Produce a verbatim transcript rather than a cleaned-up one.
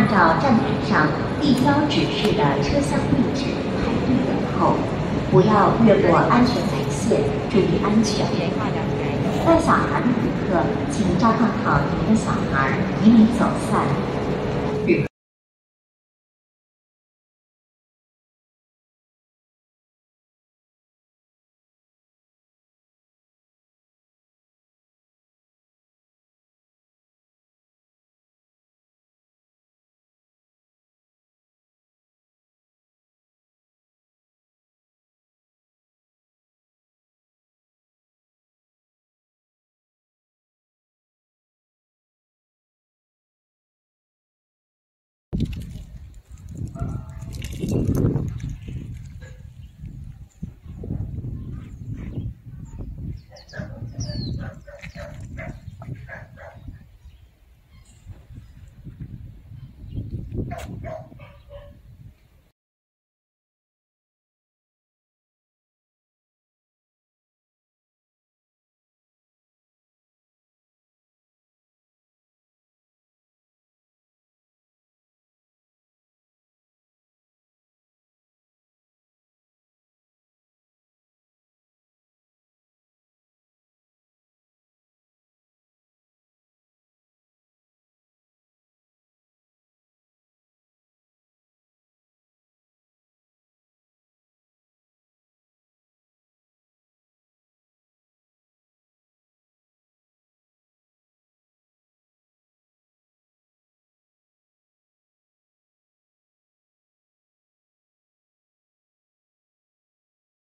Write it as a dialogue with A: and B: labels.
A: 按照站台上地标指示的车厢位置排队等候，不要越过安全白线，注意安全。带小孩的旅客，请照看好您的小孩，以免走散。